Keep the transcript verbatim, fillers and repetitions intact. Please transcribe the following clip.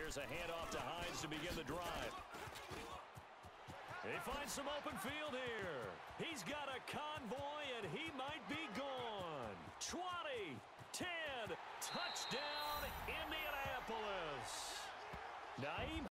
Here's a handoff to Hines to begin the drive. They find some open field here. He's got a convoy, and he might be gone. twenty, ten, touchdown, Indianapolis. Nyheim